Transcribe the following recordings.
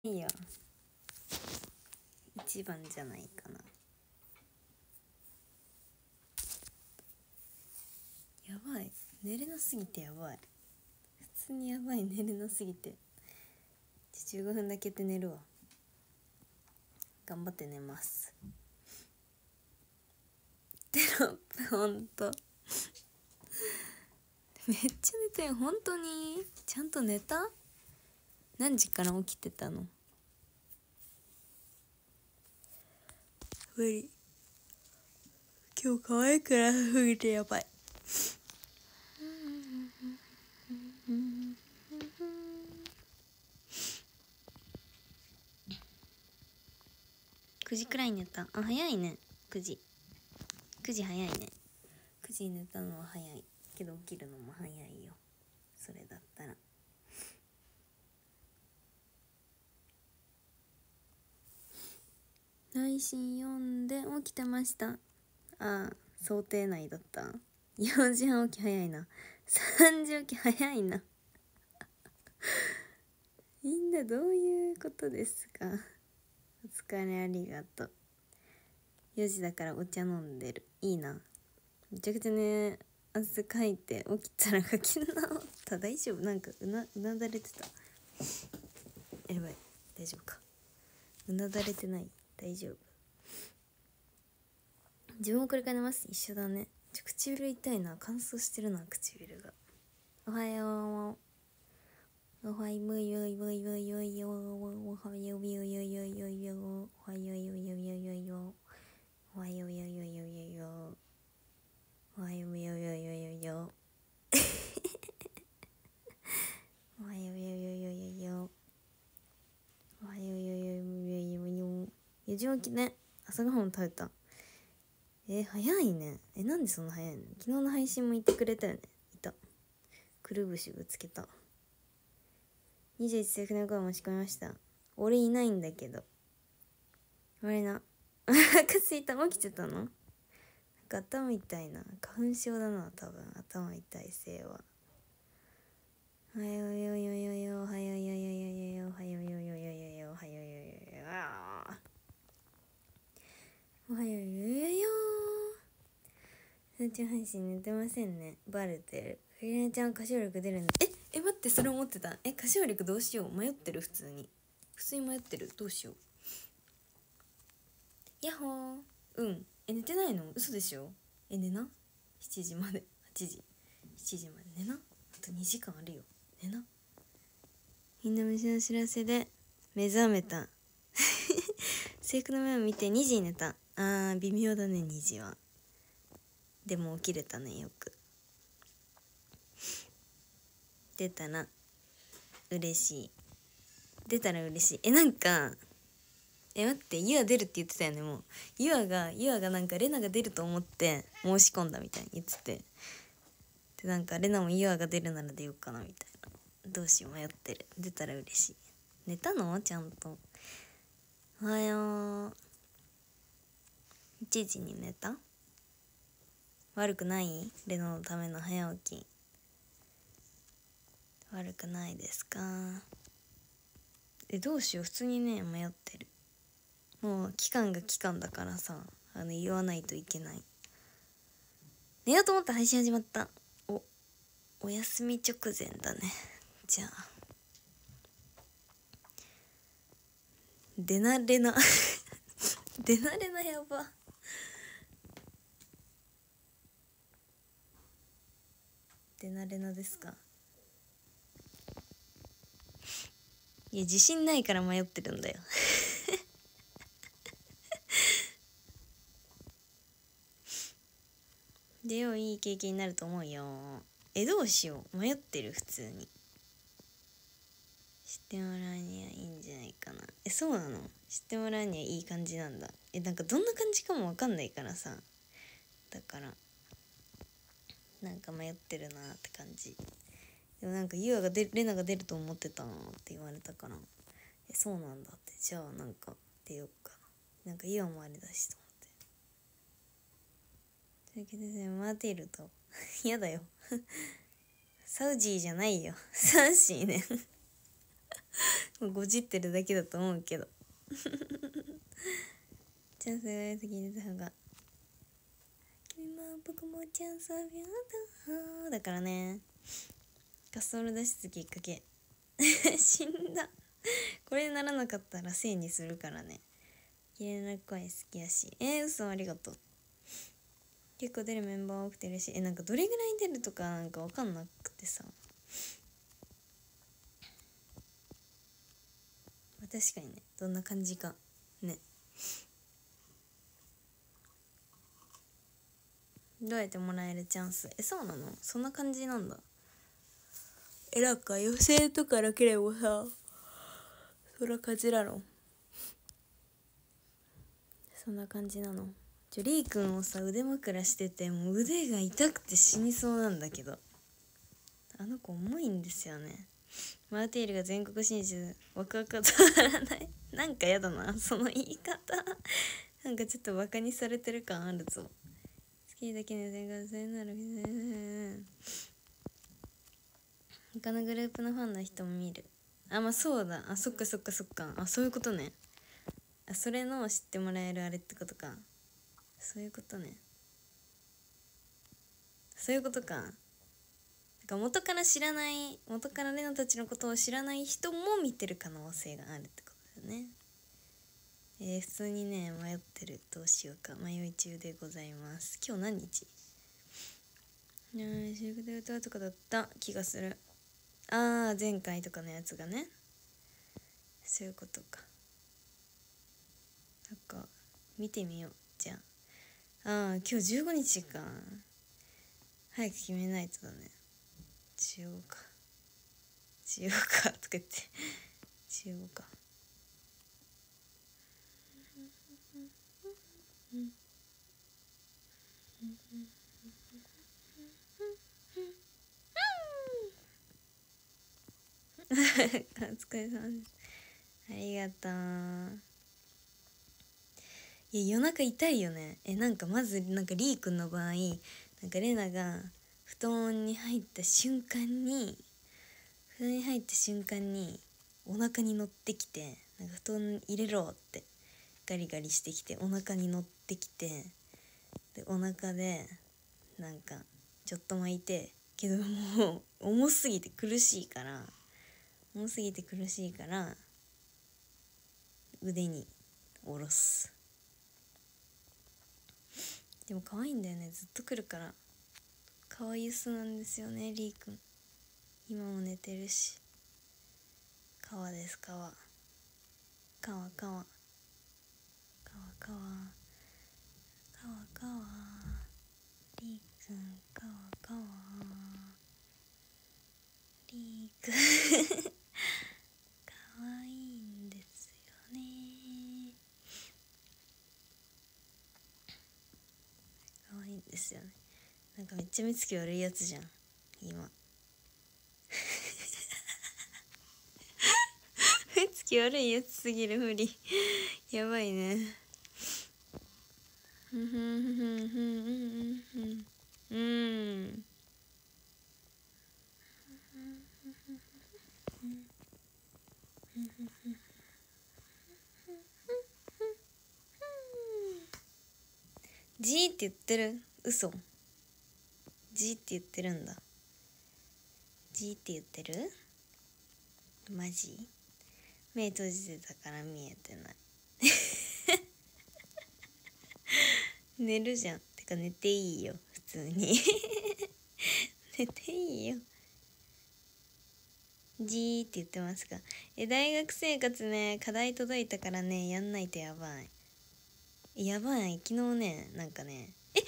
いいよ、一番じゃないかな。やばい、寝れなすぎてやばい、普通にやばい、寝れなすぎて。15分だけで寝るわ。頑張って寝ます。テロップほんとめっちゃ寝てん、本当にちゃんと寝た？何時から起きてたの？無理、今日可愛いからすぎてやばい。9時くらいに寝た。あ、早いね。9時早いね。9時に寝たのは早いけど起きるのも早いよ、それだったら。内心読んで起きてました。ああ、想定内だった。4時半起き早いな。3時起き早いなみんなどういうことですか？お疲れ、ありがとう。4時だからお茶飲んでる。いいな。めちゃくちゃね、汗かいて起きたら書き直った。大丈夫？なんかうなだれてた。やばい、大丈夫か。うなだれてない？大丈夫？自分もこれから寝ます。一緒だね。唇痛いな、乾燥してるな、唇が。おはよう。おはようよよよよよよ。おはようよよよよよ。おはようよよよよよ。おはようよよよよよ。おはようよよよよよ。おはようよよよよよ。おはようよよよよよ。4時起きね。朝ごはん食べた。早いね。なんでそんな早いの？昨日の配信も言ってくれたよね。いた。くるぶしぶつけた。21セーフの声申し込みました。俺いないんだけど。あれな。お腹すいた。起きてたの？なんか頭痛いな。花粉症だな、多分。頭痛いせいは。おはようよよよよ。おはようよよよよよ。おはようよよよよよ。おはようよよよよ。おはようよよよ。ふーちゃん配信寝てませんね。バレてる。ふりねちゃん歌唱力出るんだ。待って、それ思ってた。歌唱力どうしよう。迷ってる。普通に迷ってる。どうしよう。やっほー。うん。寝てないの？嘘でしょ。寝な。7時まで。8時7時まで寝な。あと2時間あるよ。寝な。みんな虫の知らせで目覚めた制服の目を見て2時に寝た。微妙だね、2時は。でも起きれたね、よく。出たら嬉しい。出たら嬉しい。なんか待って、ユア出るって言ってたよね。もうユアがなんかレナが出ると思って申し込んだみたいに言ってて、でなんかレナもユアが出るなら出ようかなみたいな。どうしよう、迷ってる。出たら嬉しい。寝たの？ちゃんと。おはよう。1時に寝た？悪くない？レナのための早起き。悪くないですか？どうしよう、普通にね迷ってる。もう期間が期間だからさ、言わないといけない。寝ようと思ったら配信始まった。お休み直前だね。じゃあデナレナデナレナやば。デナレナですか？いや、自信ないから迷ってるんだよでよ、いい経験になると思うよ。どうしよう、迷ってる。普通に知ってもらうにはいいんじゃないかな。そうなの？知ってもらうにはいい感じなんだ。なんかどんな感じかも分かんないからさ、だからなんか迷ってるなって感じ。でもなんかレナが出ると思ってたなって言われたから、そうなんだって。じゃあなんか出ようかな。なんかユアもあれだしと思って。というわけでマテルとやだよサウジーじゃないよサウシーねごじってるだけだと思うけどチャンスがやるときに出た方が君も僕もチャンスを平等だからね。滑走路脱出きっかけ死んだこれにならなかったら正にするからね。綺麗な声好きやし。嘘、ありがとう。結構出るメンバー多くて嬉しい。なんかどれぐらい出るとかなんか分かんなくてさ。確かにね、どんな感じかね。どうやってもらえるチャンス？そうなの？そんな感じなんだ。なんか予選とかだけでもさ、そんな感じなの？そんな感じなの？リー君をさ、腕枕しててもう腕が痛くて死にそうなんだけど、あの子重いんですよね。マーティールが全国進出、ワクワクは止まらないなんかやだなその言い方なんかちょっとバカにされてる感あるぞ。好きだけの全国戦なら他のグループのファンの人も見る。まあそうだ。そっか。そういうことね。それの知ってもらえるあれってことか。そういうことね。そういうことか。なんか元からレナたちのことを知らない人も見てる可能性があるってことだよね。普通にね迷ってる。どうしようか迷い中でございます。今日何日？収録で歌うとかだった気がする。前回とかのやつがね。そういうことか。なんか見てみよう。じゃあ今日15日か。早く決めないとだね。しようかとか言ってしようか。お疲れ様です。ありがとう。いや夜中痛いよね。なんかまずなんかリー君の場合、なんかレナが布団に入った瞬間にお腹に乗ってきて、なんか布団入れろってガリガリしてきてお腹に乗ってきて、でお腹でなんかちょっと巻いて、けどもう重すぎて苦しいから腕に下ろす。でも可愛いんだよね。ずっと来るから可愛い巣なんですよね。リーくん今も寝てるし。川です。川リーくんリーくん可愛いんですよね。可愛いんですよね。なんかめっちゃ目つき悪いやつじゃん今目つき悪いやつすぎる。無理やばいね。G って言ってる。嘘。G って言ってるんだ。G って言ってる。マジ？目閉じてたから見えてない寝るじゃん。てか寝ていいよ普通に寝ていいよ。G ーって言ってますか。大学生活ね、課題届いたからね、やんないとやばい。昨日ね、なんかね、聞い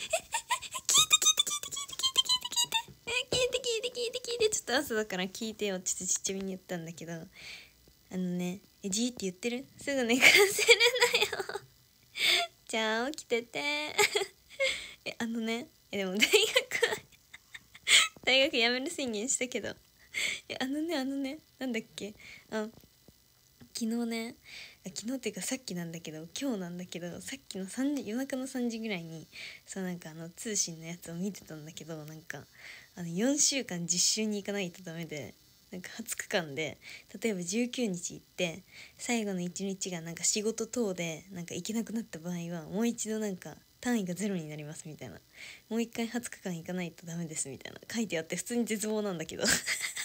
て、ちょっと朝だから聞いてよ。ちょっとちっちゃめに言ったんだけど、G って言ってる？すぐ寝かせるなよじゃあ起きててでも大学辞める宣言したけどなんだっけ。昨日っていうかさっきなんだけど、今日なんだけど、さっきの夜中の3時ぐらいになんか通信のやつを見てたんだけど、なんか4週間実習に行かないとダメで、 なんか20日間で例えば19日行って最後の1日がなんか仕事等でなんか行けなくなった場合はもう一度なんか単位がゼロになりますみたいな、もう一回20日間行かないとダメですみたいな書いてあって、普通に絶望なんだけど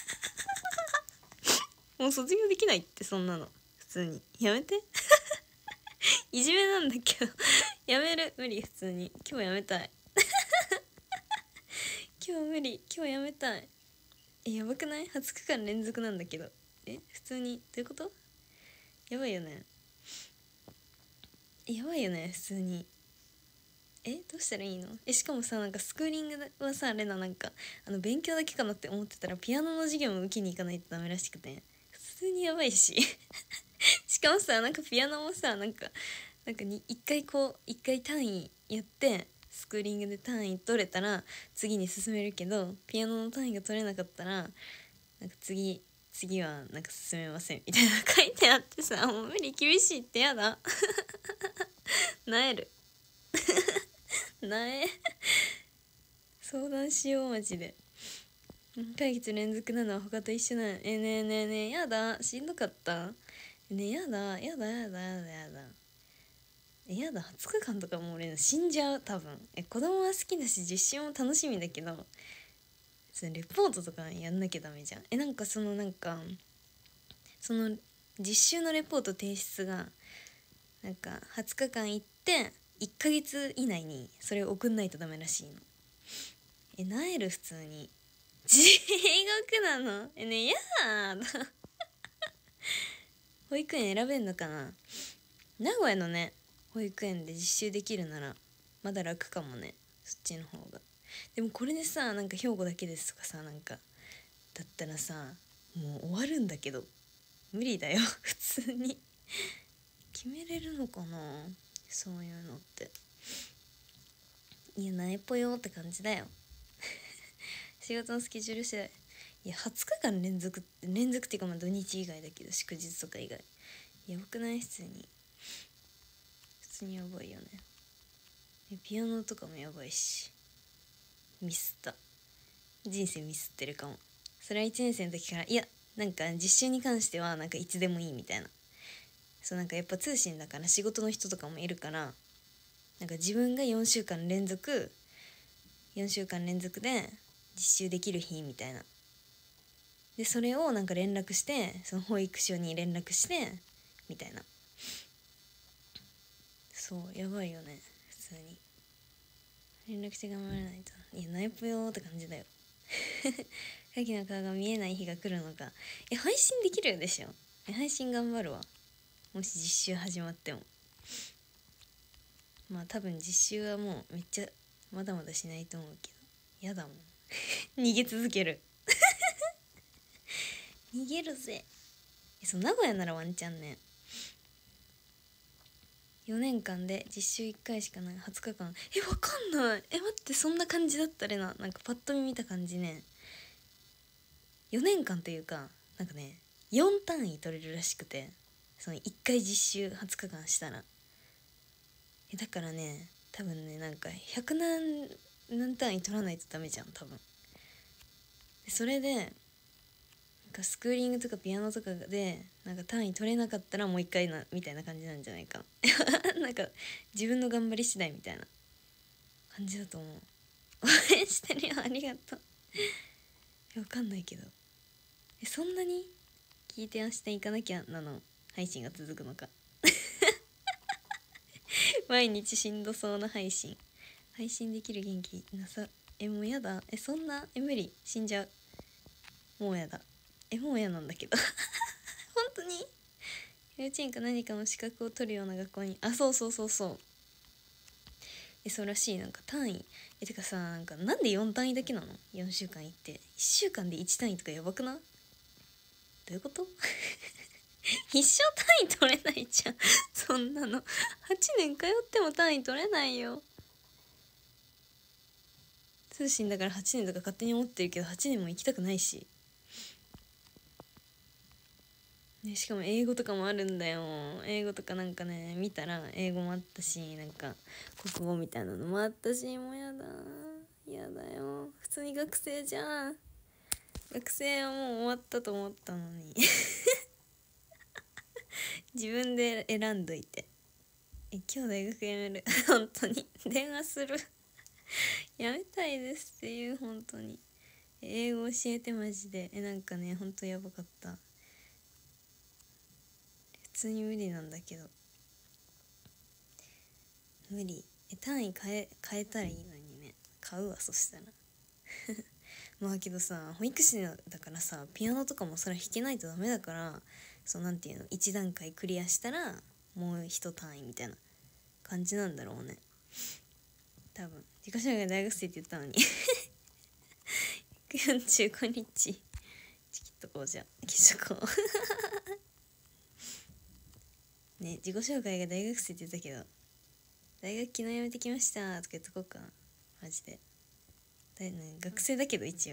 もう卒業できないって、そんなの普通にやめていじめなんだけどやめる、無理、普通に今日やめたい今日無理、今日やめたい。やばくない？ 20 日間連続なんだけど、普通にどういうこと？やばいよね、やばいよね普通に。どうしたらいいの？しかもさ、なんかスクーリングはさ、レナなんか勉強だけかなって思ってたらピアノの授業も受けに行かないとダメらしくて、普通にやばいししかもさ、なんかピアノもさ、なんかに一回単位やってスクーリングで単位取れたら次に進めるけど、ピアノの単位が取れなかったらなんか次はなんか進めませんみたいな書いてあってさ、もう無理、厳しいってやだなえるなえ相談しようマジで。会議連続なのは他と一緒なの。ねえねえねえねえ、やだ、しんどかった。ね、やだやだやだやだやだやだ、20日間とかもう俺死んじゃう多分。子供は好きだし実習も楽しみだけど、そのレポートとかやんなきゃダメじゃん。なんかその実習のレポート提出がなんか20日間行って1ヶ月以内にそれを送んないとダメらしいの。なえる、普通に地獄なの。ね、やだ保育園選べんのかな。名古屋のね保育園で実習できるならまだ楽かもね、そっちの方が。でもこれでさ、なんか兵庫だけですとかさ、なんかだったらさ、もう終わるんだけど無理だよ普通に決めれるのかな、そういうのって。いや、なえぽよって感じだよ仕事のスケジュール次第。いや、20日間連続っていうか、まあ土日以外だけど祝日とか以外やばくない？普通にやばいよね。ピアノとかもやばいし、ミスった、人生ミスってるかも。それは1年生の時から、いやなんか実習に関してはなんかいつでもいいみたいな。そう、なんかやっぱ通信だから仕事の人とかもいるから、なんか自分が4週間連続で実習できる日みたいな。でそれをなんか連絡して、その保育所に連絡してみたいな。そうやばいよね普通に。連絡して頑張らないと。いや、ナイプよーって感じだよカキの顔が見えない日が来るのか。配信できるでしょ。配信頑張るわ、もし実習始まっても。まあ多分実習はもうめっちゃまだまだしないと思うけど、やだもん逃げ続ける逃げるぜ。そう、名古屋ならワンチャンね。4年間で実習1回しかない20日間。わかんない。待って、そんな感じだったれな。なんかパッと見見た感じね、4年間というかなんかね4単位取れるらしくて、その1回実習20日間したら。だからね、多分ね、なんか100何単位取らないとダメじゃん多分。それでなんかスクーリングとかピアノとかでなんか単位取れなかったらもう一回みたいな感じなんじゃないかなんか自分の頑張り次第みたいな感じだと思う。応援してるよ、ありがとう。わかんないけど、そんなに聞いて明日行かなきゃなの配信が続くのか毎日しんどそうな配信できる元気なさ。もうやだ。そんな無理、死んじゃう。もうやだ。もう嫌なんだけど本当に幼稚園か何かの資格を取るような学校に、そうそうらしい。なんか単位てかさ、なんで4単位だけなの。4週間行って1週間で1単位とかやばくない？どういうこと一生単位取れないじゃんそんなの8年通っても単位取れないよ。通信だから8年とか勝手に思ってるけど、8年も行きたくないし、しかも英語とかもあるんだよ。英語とかなんかね見たら英語もあったし、なんか国語みたいなのもあったし、もうやだよ、普通に学生じゃん。 学生はもう終わったと思ったのに自分で選んどいて、今日大学辞める本当に電話するやめたいですっていう、本当に英語教えてマジでなんかね、本当やばかった。普通に無理なんだけど、無理。単位変えたらいいのにね。買うわ、そしたらまあけどさ、保育士だからさ、ピアノとかもそれ弾けないとダメだから、そうなんていうの、1段階クリアしたらもう1単位みたいな感じなんだろうね、多分。自己紹介大学生って言ったのに145日チキッとこう、じゃきっとこうね、自己紹介が大学生って言ったけど、大学昨日辞めてきましたとか言っとこうかな、マジで。学生だけど一応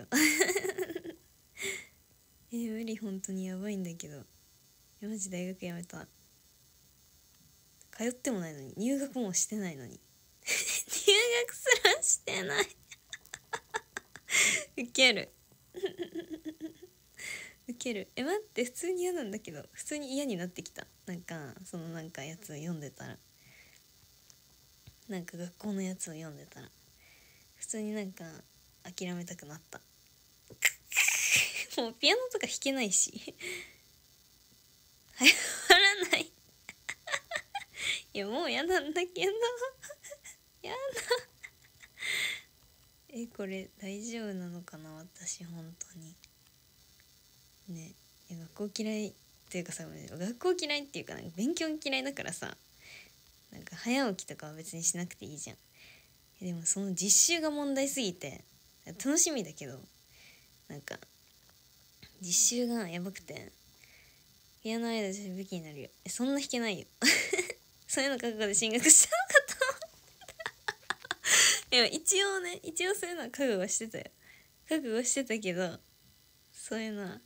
無理、本当にやばいんだけど。マジ大学辞めた。通ってもないのに、入学もしてないのに入学すらしてないウケるウケる。待って、普通に嫌なんだけど、普通に嫌になってきた。なんかそのなんかやつを読んでたら、なんか学校のやつを読んでたら普通になんか諦めたくなったもうピアノとか弾けないし流行らないいやもうやなんだけどやだこれ大丈夫なのかな、私本当にね。学校嫌いっていうかさ、学校嫌いっていうか、なんか勉強嫌いだからさ、なんか早起きとかは別にしなくていいじゃん。でもその実習が問題すぎて、楽しみだけどなんか実習がやばくて、ピアノ間じゃ武器になるよ。そんな弾けないよそういうの覚悟で進学したのかといや一応そういうのは覚悟はしてたよ。覚悟してたけど、そういうのは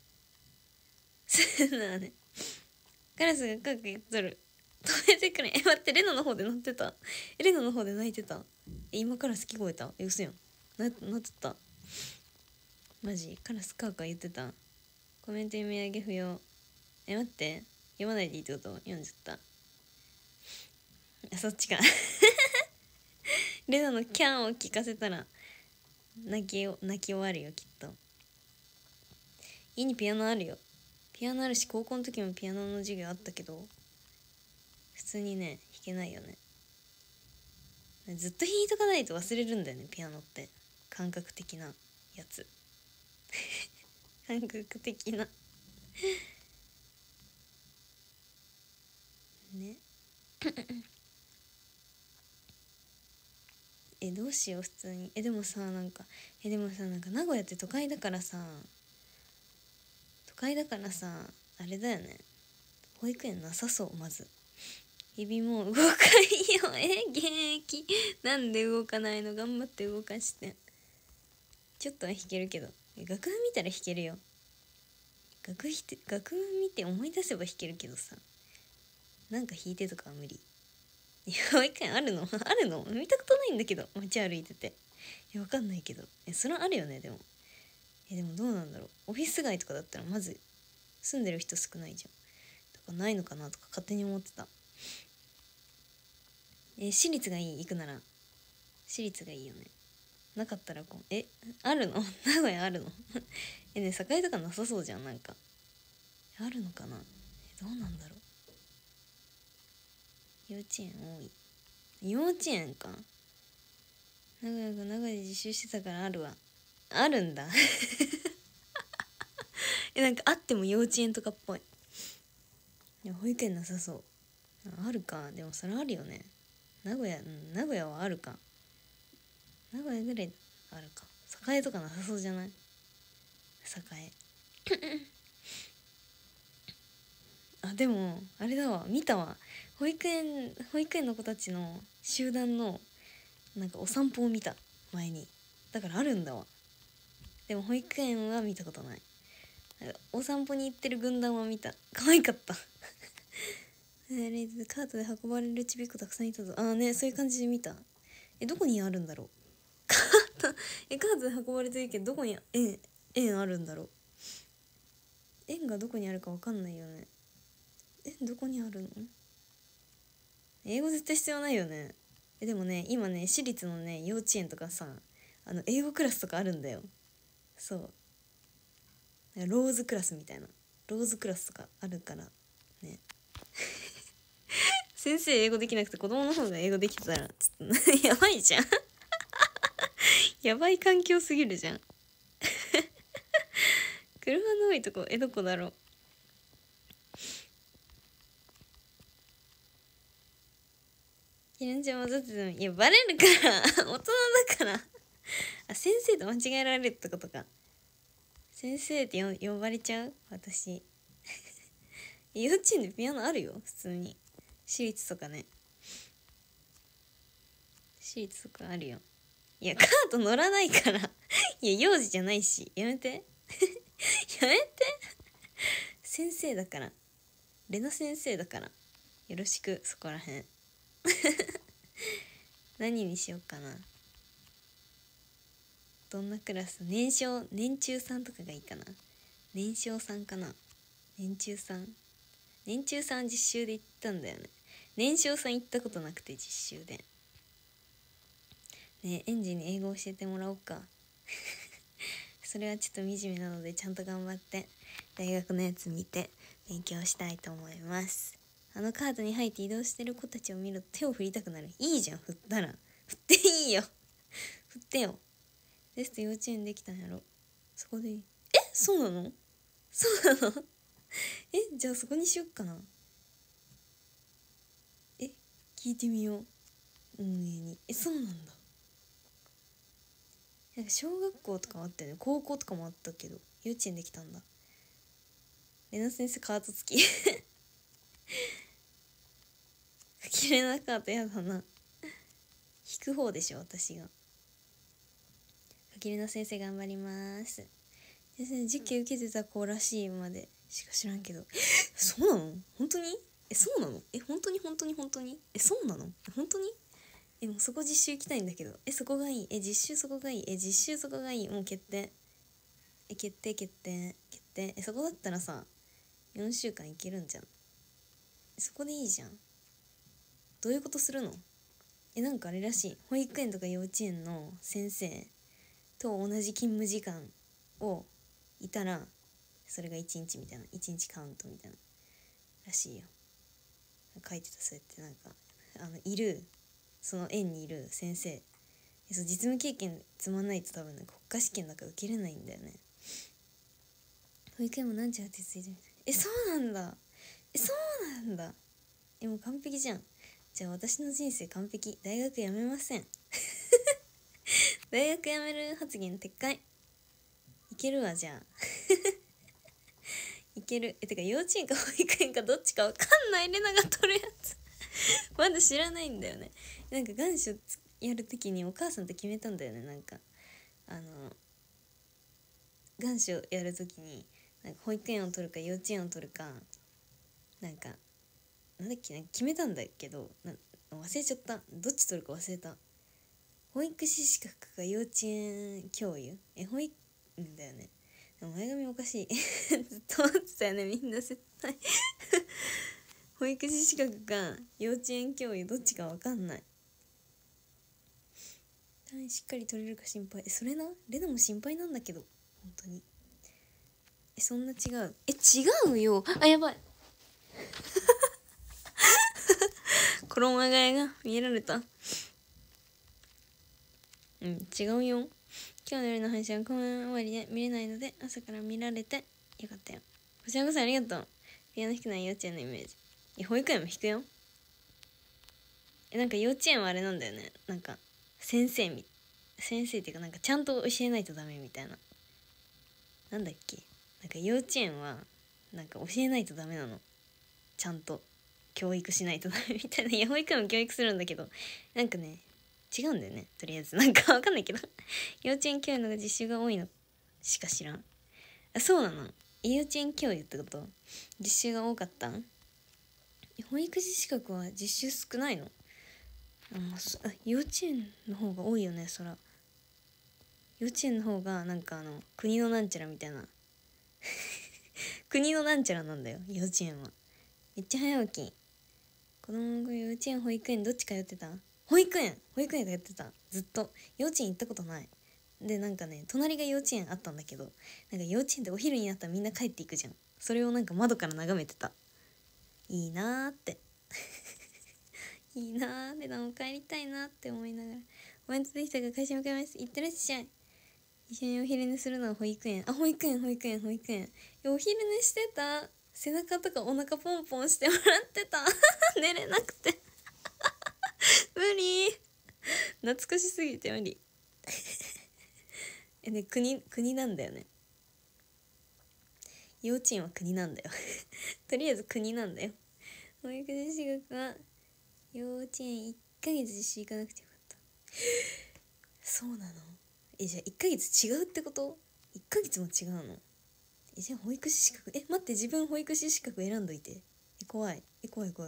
ね、カラスがカク言っとる、止めてくれ。待って、レナの方で鳴ってた。レナの方で泣いてた。今カラス聞こえた？嘘やん。なってた。マジカラスカーカー言ってた。コメント読み上げ不要。待って、読まないでいいってこと？読んじゃった。そっちかレナのキャンを聞かせたら泣き終わるよ、きっと。家にピアノあるよ。ピアノあるし、高校の時もピアノの授業あったけど、普通にね弾けないよね。ずっと弾いとかないと忘れるんだよね、ピアノって。感覚的なやつ感覚的なねどうしよう、普通に。でもさ、なんか名古屋って都会だからさ、あれだよね、保育園なさそう。まずエビも動かんよ現役なんで動かないの？頑張って動かして。ちょっとは弾けるけど、楽譜見たら弾けるよ。楽譜見て思い出せば弾けるけどさ、なんか弾いてとかは無理。保育園あるのあるの？見たことないんだけど、街歩いてて。わかんないけど、それはあるよね。でもでもどうなんだろう。オフィス街とかだったらまず住んでる人少ないじゃん。とかないのかなとか勝手に思ってた。私立がいい？行くなら私立がいいよね。なかったらあるの名古屋あるのね、栄とかなさそうじゃん。なんかあるのかな。どうなんだろう。幼稚園多い。幼稚園か。名古屋が名古屋で実習してたからあるわ。あるんだなんかあっても幼稚園とかっぽい。いや保育園なさそう。あるか。でもそれあるよね。名古屋はあるか。名古屋ぐらいあるか。栄とかなさそうじゃない？栄でもあれだわ、見たわ。保育園の子たちの集団のなんかお散歩を見た、前に。だからあるんだわ。でも保育園は見たことない。お散歩に行ってる軍団は見た。可愛かったカートで運ばれるちびっこたくさんいたぞ。ね、そういう感じで見た。どこにあるんだろうカートで運ばれてるけど、どこに円あるんだろう。円がどこにあるか分かんないよね。どこにあるの？英語絶対必要ないよね。でもね、今ね、私立のね幼稚園とかさ、英語クラスとかあるんだよ。そう、ローズクラスみたいな、ローズクラスとかあるからね。先生英語できなくて子供の方が英語できてたらちょっとやばいじゃんやばい環境すぎるじゃん車の多いとこどこだろう。ひなちゃん混ざっててもいやバレるから大人だから先生と間違えられるってことか。先生って呼ばれちゃう私幼稚園でピアノあるよ普通に。私立とかね、私立とかあるよ。いやカート乗らないからいや幼児じゃないし、やめてやめて先生だから、レナ先生だからよろしく、そこらへん何にしようかな。どんなクラス？年中さんとかがいいかな。年少さんかな。年中さん実習で行ったんだよね。年少さん行ったことなくて実習でね。エンジンに英語教えてもらおうかそれはちょっと惨めなのでちゃんと頑張って大学のやつ見て勉強したいと思います。カートに入って移動してる子たちを見ると手を振りたくなる。いいじゃん、振ったら振っていいよ振ってよ。テスト幼稚園できたんやろ。そこでいい。そうなの？そうなのじゃあそこにしよっかな。聞いてみよう運営に。そうなんだ。なんか小学校とかもあったよね、高校とかもあったけど幼稚園できたんだ。レナ先生カート付き綺麗なカートやだな。引く方でしょ私が。かきれな先生頑張ります。先生実験受けてた子らしいまでしか知らんけどそうなの？本当に？そうなの？本当にそうなの？本当に？もうそこ実習行きたいんだけど。そこがいい。実習そこがいい。実習そこがいい。もう決定。決定。そこだったらさ4週間行けるんじゃん。そこでいいじゃん。どういうことするの？なんかあれらしい。保育園とか幼稚園の先生と同じ勤務時間をいたらそれが1日みたいな、1日カウントみたいならしいよ。書いてた。そうやってなんかいるその園にいる先生、そう実務経験積まないと多分ね国家試験だから受けれないんだよね。保育園もなんちゃら手ついてみたい。そうなんだ。もう完璧じゃん。じゃあ私の人生完璧。大学辞めません大学辞める発言撤回。いけるわ。じゃあいける。てか幼稚園か保育園かどっちかわかんないレナが取るやつまだ知らないんだよね。なんか願書やるときにお母さんと決めたんだよね。なんか願書やるときになんか保育園を取るか幼稚園を取るかなんだっけ、なんか決めたんだけど忘れちゃった。どっち取るか忘れた。保育士資格か幼稚園教諭。保育だよね。前髪おかしいずっと思ってたよねみんな絶対保育士資格か幼稚園教諭どっちか分かんない。単位しっかり取れるか心配。それな、レナも心配なんだけど本当に。そんな違う？違うよ。やばい衣替えが見られた。違うよ。今日の夜の配信は公演終わりで見れないので朝から見られてよかったよ。こちらこそありがとう。ピアノ弾くのは幼稚園のイメージ。保育園も弾くよ。なんか幼稚園はあれなんだよね。なんか先生っていうかなんかちゃんと教えないとダメみたいな。なんだっけ、なんか幼稚園はなんか教えないとダメなの。ちゃんと教育しないとダメみたいな。いや保育園も教育するんだけどなんかね違うんだよね。とりあえずなんかわかんないけど幼稚園教諭のが実習が多いのしか知らん。そうなの？幼稚園教諭ってこと？実習が多かったん？保育士資格は実習少ないの？幼稚園の方が多いよねそら。 幼稚園の方がなんか国のなんちゃらみたいな国のなんちゃらなんだよ幼稚園は。めっちゃ早起き。子供の頃幼稚園保育園どっち通ってた？保育園通ってた。ずっと幼稚園行ったことない。でなんかね隣が幼稚園あったんだけど、なんか幼稚園でお昼になったらみんな帰っていくじゃん。それをなんか窓から眺めてた。いいなーっていいなーでも帰りたいなって思いながら、お弁当できたから会社向かいます。行ってらっしゃい。一緒にお昼寝するのは保育園。保育園。お昼寝してた。背中とかお腹ポンポンしてもらってた寝れなくて無理。懐かしすぎて無理ね、国なんだよね。幼稚園は国なんだよとりあえず国なんだよ。保育で私学は幼稚園1ヶ月実習行かなくてよかった。そうなの？じゃあ1ヶ月違うってこと？ 1 ヶ月も違うの？じゃあ保育士資格待って、自分保育士資格選んどいて。怖い。怖い。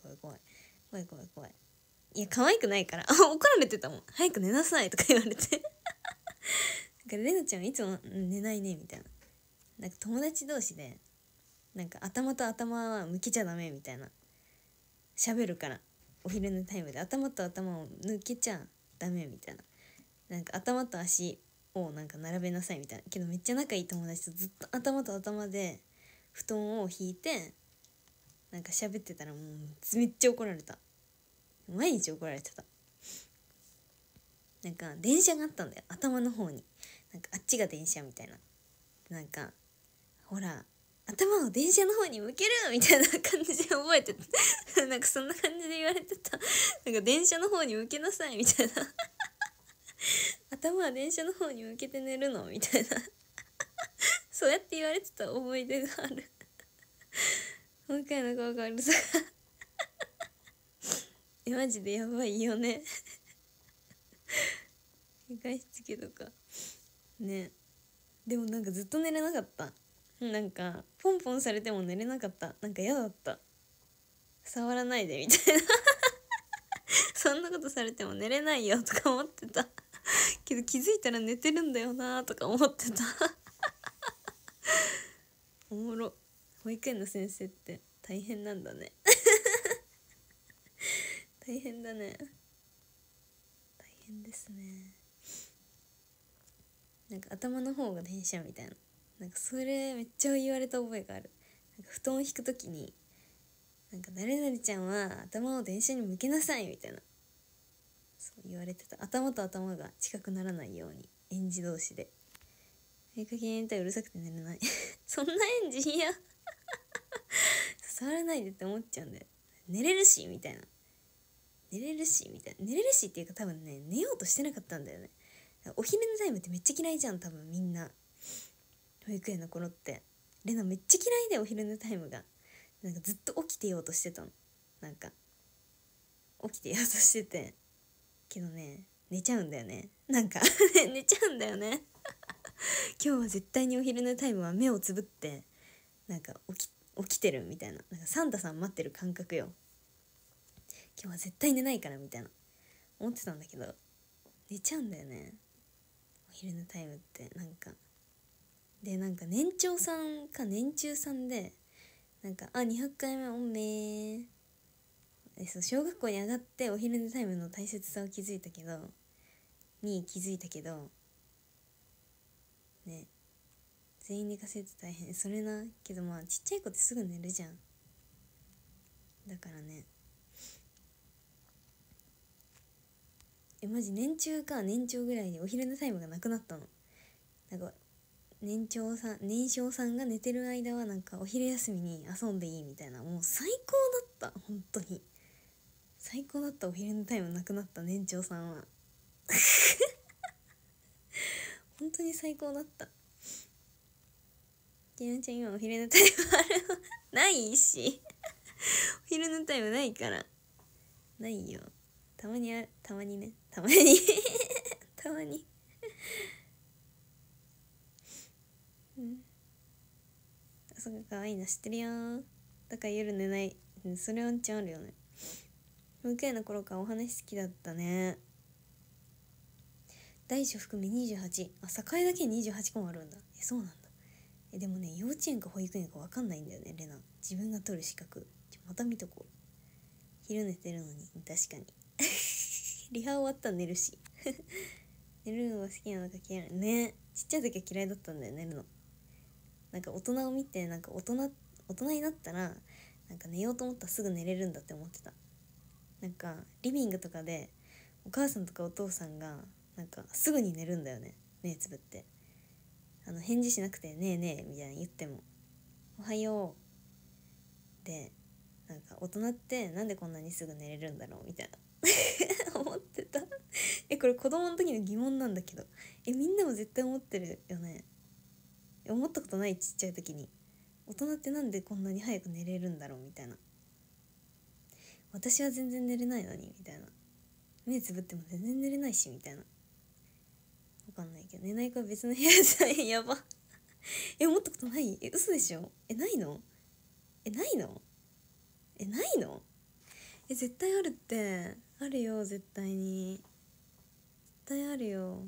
いや可愛くないから怒られてたもん。早く寝なさいとか言われてだからレナちゃんはいつも寝ないねみたいな。なんか友達同士でなんか頭と頭は向けちゃダメみたいな、喋るからお昼寝タイムで頭と頭を抜けちゃダメみたいな、なんか頭と足をなんか並べなさいみたいな。けどめっちゃ仲いい友達とずっと頭と頭で布団を引いてなんか喋ってたらもうめっちゃ怒られた。毎日怒られてた。なんか電車があったんだよ頭の方に。なんかあっちが電車みたいな、なんかほら頭を電車の方に向けるみたいな感じで覚えてたなんかそんな感じで言われてた。なんか電車の方に向けなさいみたいな頭は電車の方に向けて寝るのみたいなそうやって言われてた思い出があるもう一回の顔があるさマジでやばいよね外出家とかね。でもなんかずっと寝れなかった。なんかポンポンされても寝れなかった。なんか嫌だった。触らないでみたいなそんなことされても寝れないよとか思ってたけど気づいたら寝てるんだよなとか思ってたおもろ。保育園の先生って大変なんだね大変だね。大変ですね。なんか頭の方が電車みたいな、なんかそれめっちゃ言われた覚えがある。なんか布団を引くときになんか誰々ちゃんは頭を電車に向けなさいみたいな、そう言われてた。頭と頭が近くならないように園児同士で。いい加減うるさくて寝れないそんな園児いや触らないでって思っちゃうんだよ。寝れるしみたいな、寝れるしっていうか多分ね寝ようとしてなかったんだよね。お昼のタイムってめっちゃ嫌いじゃん多分みんな。保育園の頃ってレナめっちゃ嫌いでお昼寝タイムが。なんかずっと起きてようとしてたの。なんか起きてようとしててけどね寝ちゃうんだよね。なんか寝ちゃうんだよね今日は絶対にお昼寝タイムは目をつぶってなんか起きてるみたいな、なんかサンタさん待ってる感覚よ。今日は絶対寝ないからみたいな思ってたんだけど寝ちゃうんだよねお昼寝タイムって。なんかでなんか年長さんか年中さんでなんか200回目おめそう小学校に上がってお昼寝タイムの大切さを気づいたけどね、全員寝かせて大変。それなけどまあちっちゃい子ってすぐ寝るじゃん。だからねマジ年中か年長ぐらいにお昼寝タイムがなくなったの。なんか年少さんが寝てる間はなんかお昼休みに遊んでいいみたいな、もう最高だった。本当に最高だった。お昼寝タイムなくなった年長さんは本当に最高だった。きなちゃん今お昼寝タイムあるないしお昼寝タイムないからないよ。たまにねたまにたまに朝が可愛いの知ってるよ。だから夜寝ない。それワンチャンあるよね。保育園の頃からお話好きだったね。 大小含め28。栄だけ28個もあるんだ。そうなんだ。でもね、幼稚園か保育園か分かんないんだよね、レナ。自分が取る資格。また見とこう。昼寝てるのに。確かにリハ終わったら寝るし寝るのが好きなのか嫌いなのね。ちっちゃい時は嫌いだったんだよ、寝るの。なんか大人を見て、なんか大人になったらなんか寝ようと思ったらすぐ寝れるんだって思ってた。なんかリビングとかでお母さんとかお父さんがなんかすぐに寝るんだよね、目つぶって。返事しなくてねえねえみたいな言ってもおはようで、なんか大人ってなんでこんなにすぐ寝れるんだろうみたいな思ってたこれ子供の時の疑問なんだけど、みんなも絶対思ってるよね。思ったことない？ちっちゃい時に大人ってなんでこんなに早く寝れるんだろうみたいな。私は全然寝れないのにみたいな。目つぶっても全然寝れないしみたいな。わかんないけど、寝ない子は別の部屋でやば思ったことない？嘘でしょ？ないの？ないの？ないの？絶対あるって。あるよ、絶対に。絶対あるよ。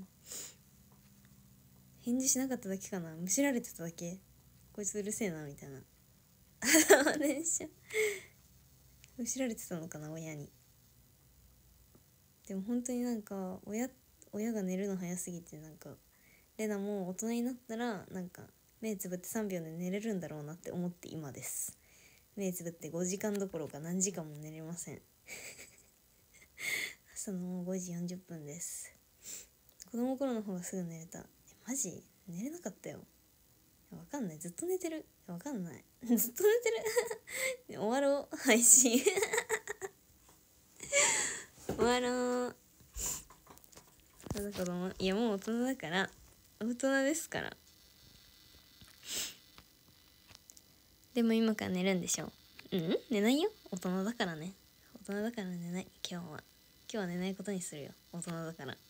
返事しなかっただけかな。むしられてただけ。こいつうるせえなみたいな電車むしられてたのかな、親に。でも本当になんか親が寝るの早すぎて、なんかレナも大人になったらなんか目つぶって3秒で寝れるんだろうなって思って今です。目つぶって5時間どころか何時間も寝れません朝の5時40分です。子供頃の方がすぐ寝れた。マジ？寝れなかったよ。わかんない。ずっと寝てる。わかんないずっと寝てる終わろう配信終わろう。まだ子供、いやもう大人だから、大人ですから。でも今から寝るんでしょ？寝ないよ。大人だからね。大人だから寝ない。今日は寝ないことにするよ。大人だから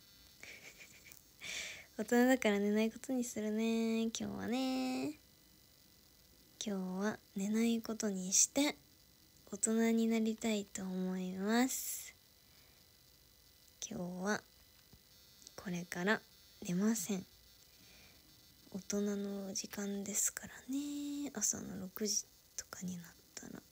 大人だから寝ないことにするね。今日はね。今日は寝ないことにして大人になりたいと思います。今日はこれから寝ません。大人の時間ですからね。朝の6時とかになったら。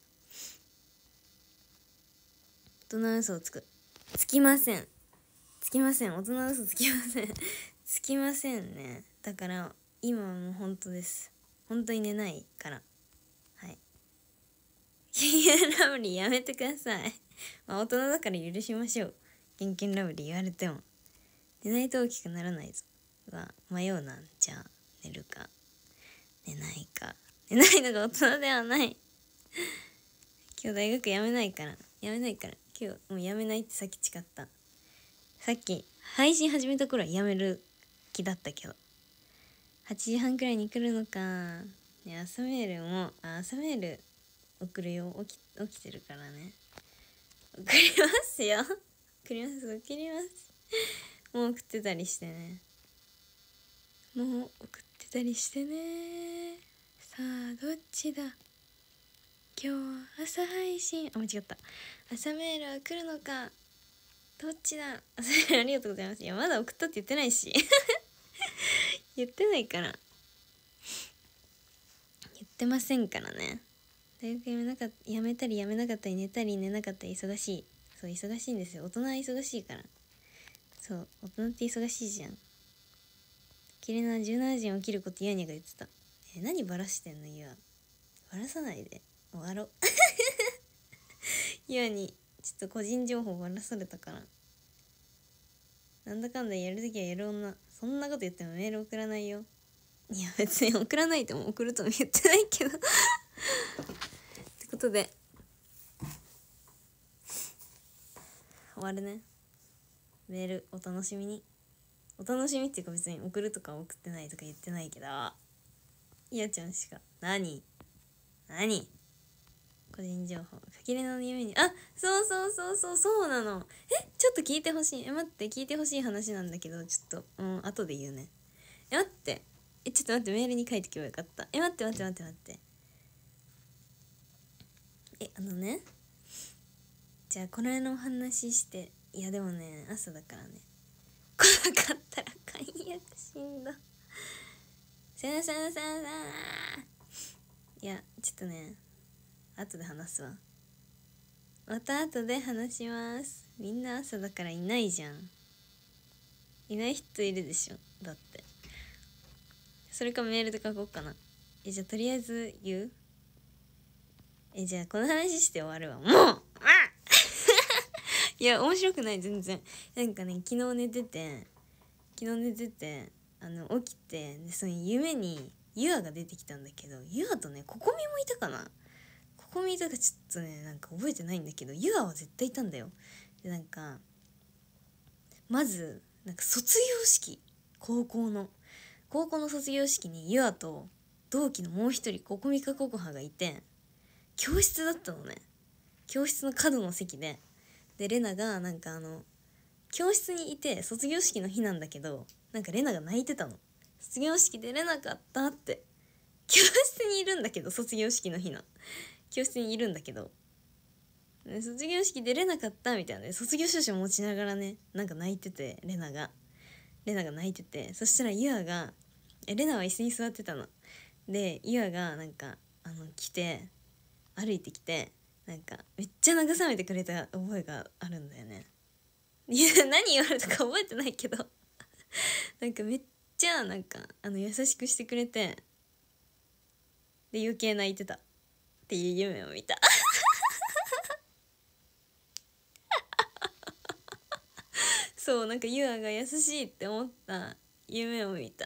大人嘘をつきません。大人嘘つきませんつきませんね。だから今はもう本当です。本当に寝ないから。はい。いやラブリーやめてください大人だから許しましょう。キンキンラブリー言われても。寝ないと大きくならないぞは迷うな。じゃあ寝るか寝ないか。寝ないのが大人ではない今日大学やめないから今日もうやめないってさっき誓った。さっき配信始めた頃はやめる気だったけど、8時半くらいに来るのか。ね、朝メールも朝メール送るよ。起きてるからね。送りますよ送りますもう送ってたりしてね。さあどっちだ。今日は朝配信間違った。朝メールは来るのか。どっちだ。朝メールありがとうございます。いやまだ送ったって言ってないし言ってないから、言ってませんからね。大学やめたりやめなかったり寝たり寝なかったり忙しい。そう忙しいんですよ。大人は忙しいから。そう大人って忙しいじゃん。綺麗な17時に起きることヤニャが言ってた。何バラしてんの。ユアバラさないで終わろうユアにちょっと個人情報バラされたから。なんだかんだやるときはやる女。そんなこと言ってもメール送らないよ。いや別に送らないとも送るとも言ってないけどってことで終わるね。メールお楽しみに。お楽しみっていうか別に送るとか送ってないとか言ってないけど、いやちゃんしか。何個人情報。かきれの夢にそうなの。ちょっと聞いてほしい。待って聞いてほしい話なんだけど、ちょっと後で言うね。待ってちょっと待って、メールに書いてけばよかった。待ってね、じゃあこの間のお話して。いやでもね朝だからね。こかったら解約しんど。さあさあさあさあ。いやちょっとね、後で話すわ。また後で話します。みんな朝だからいないじゃん。いない人いるでしょ。だってそれかメールで書こうかな。じゃあとりあえず言う。じゃあこの話して終わるわ。もういや面白くない、全然。なんかね、昨日寝てて起きて、でその夢にユアが出てきたんだけど、ユアとねココミもいたかな。ココミいたかちょっとねなんか覚えてないんだけど、ユアは絶対いたんだよ。でなんかまずなんか卒業式、高校の卒業式にユアと同期のもう一人ココミかココハがいて、教室だったのね。教室の角の席でレナがなんか教室にいて、卒業式の日なんだけど、なんかレナが泣いてたの。卒業式出れなかったって。教室にいるんだけど、卒業式の日の教室にいるんだけど、卒業式出れなかったみたいなね、卒業証書持ちながらね、なんか泣いてて、レナが泣いてて、そしたらユアがレナは椅子に座ってたので、ユアがなんか来て、歩いてきて、なんかめっちゃ慰めてくれた覚えがあるんだよね。いや何言われたか覚えてないけどなんかめっちゃなんか優しくしてくれて、で余計泣いてたっていう夢を見たそう、なんかユアが優しいって思った夢を見た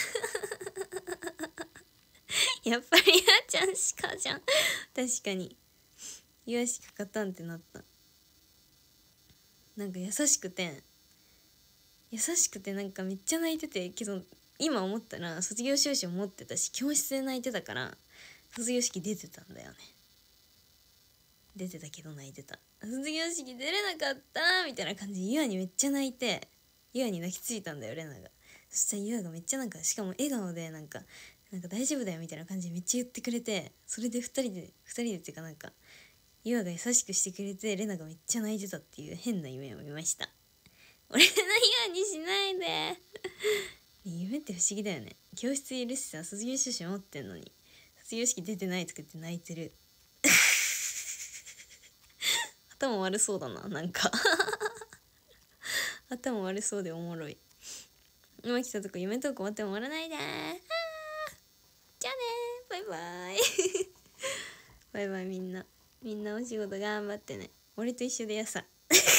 やっぱりユアちゃんしかじゃん確かにユアしか勝たんってなった。なんか優しくてなんかめっちゃ泣いてて、けど今思ったら卒業証書持ってたし、教室で泣いてたから卒業式出てたんだよね。出てたけど泣いてた。卒業式出れなかったみたいな感じでユアにめっちゃ泣いて、ユアに泣きついたんだよレナが。そしたらユアがめっちゃなんか、しかも笑顔でなんか大丈夫だよみたいな感じでめっちゃ言ってくれて、それで2人でっていうか、なんかユアが優しくしてくれて、レナがめっちゃ泣いてたっていう変な夢を見ました。俺のユアにしないで夢って不思議だよね。教室いるしさ、卒業証書持ってんのに卒業式出てないとか言って泣いてる頭悪そうだな、なんか頭悪そうでおもろい。今来たとこ夢トーク終わっても終わらないで。じゃあね、バイバイバイバイ。みんなお仕事頑張ってね。俺と一緒でやさ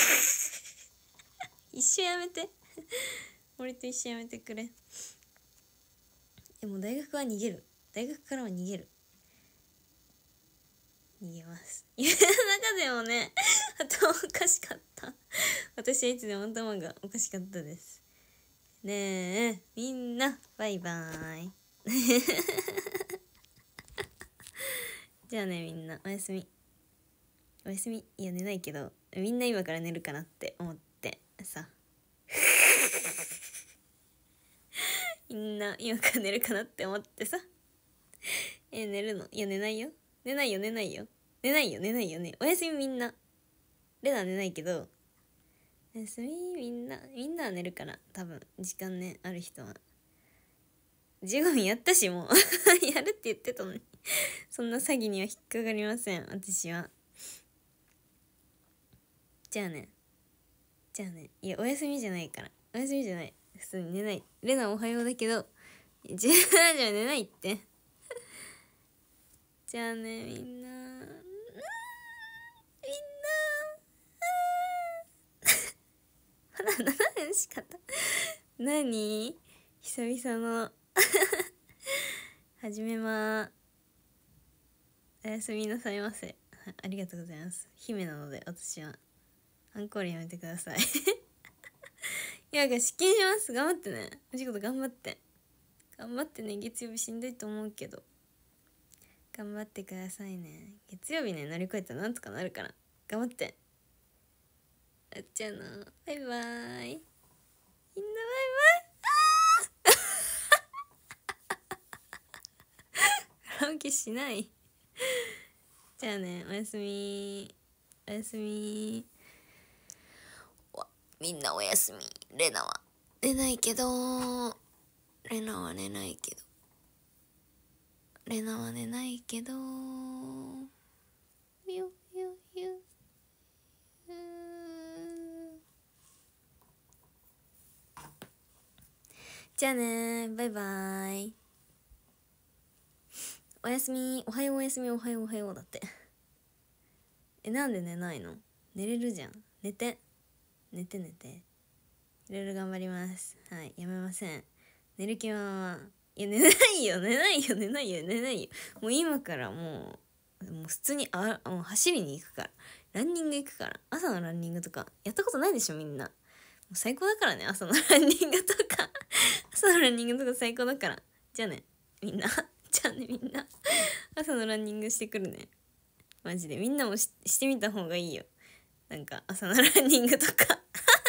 一緒やめて俺と一緒やめてくれ。でも大学は逃げる。大学からは逃げます。夢の中でもね頭おかしかった私はいつでも頭がおかしかったですね。えみんなバイバーイじゃあね、みんなおやすみ。いや寝ないけど、みんな今から寝るかなって思ってさみんな今から寝るかなって思ってさ寝るの？いや寝ないよね。おやすみみんな。レナは寝ないけど、おやすみみんなは寝るから、多分時間ねある人は。15分やったし、もうやるって言ってたのにそんな詐欺には引っかかりません、私は。じゃあね。いやおやすみじゃないから、おやすみじゃない、普通に寝ない。レナおはようだけど17時は寝ないってじゃあねみんなまだ7分しかた何久々の始めおやすみなさいませ。ありがとうございます。姫なので私はアンコールやめてくださいいや出勤します。頑張ってね、お仕事頑張ってね。月曜日しんどいと思うけど頑張ってくださいね。月曜日ね乗り越えたらなんとかなるから頑張って。あっちゃんのバイバイ。みんなバイバイ。カラオケしないじゃあね、おやすみ。みんなおやすみ。レナは寝ないけどレナは寝ないけどレナは寝ないけどゆゆゆじゃあねバイバイ。おやすみ、おはよう、おやすみ、おはよう、おはようだって。なんで寝ないの？寝れるじゃん。寝て寝て寝て、いろいろ頑張ります。はい、やめません。寝る気はまま。いや寝ないよ寝ないよ寝ないよ寝ないよ。もう今からもう普通にもう走りに行くから、ランニング行くから。朝のランニングとかやったことないでしょみんな。もう最高だからね、朝のランニングとか朝のランニングとか最高だから。じゃあねみんなじゃあねみんな朝のランニングしてくるね。マジでみんなもしてみた方がいいよ。なんか朝のランニングとか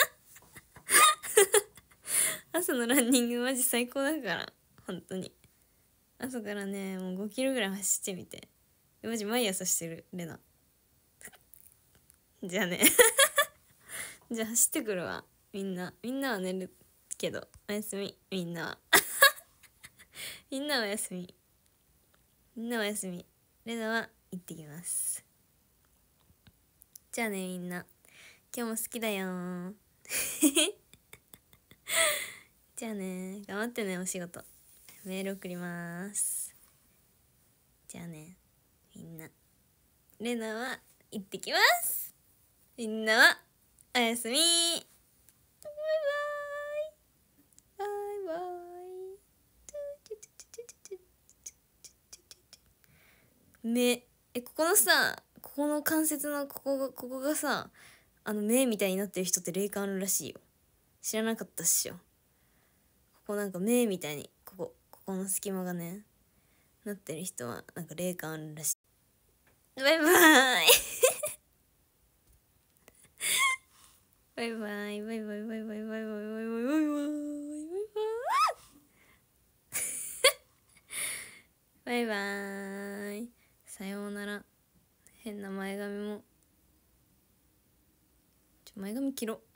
朝のランニングマジ最高だから本当に。朝からねもう5キロぐらい走ってみて。マジ毎朝してるレナじゃあねじゃあ走ってくるわ。みんなは寝るけどおやすみ。みんなはみんなはおやすみ。みんなはおやすみ。レナは行ってきます。じゃあねみんな、今日も好きだよじゃあね、頑張ってねお仕事。メール送ります。じゃあねみんな、レナは行ってきます。みんなはおやすみ。バイバイバイバイ。目ここのさ、ここの関節のここがさ、目みたいになってる人って霊感あるらしいよ。知らなかったっしょ。ここなんか目みたいにここの隙間がねなってる人はなんか霊感あるらしい。バイバイバイバイバイバイバイバイバイバイバイバイバイバイバイバイバイ。さようなら。変な前髪も前髪切ろう。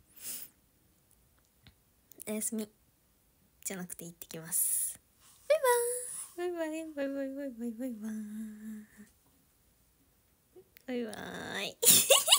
おやすみじゃなくて行ってきます。バイバイバイバイバイバイバイバイバイバイバイ。